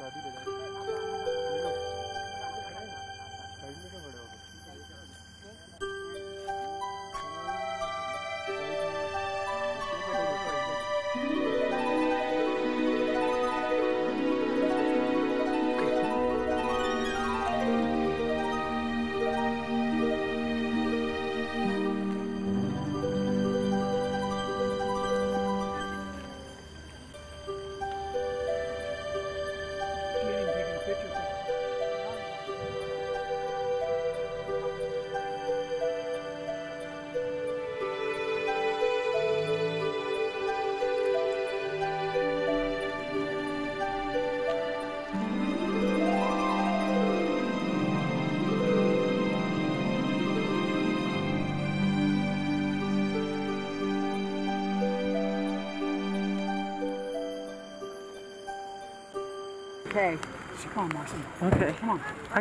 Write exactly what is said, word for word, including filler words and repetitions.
शादी ले जाए साइड में तो बड़े हो गए Okay. Come on, Marcy. Okay. Come on.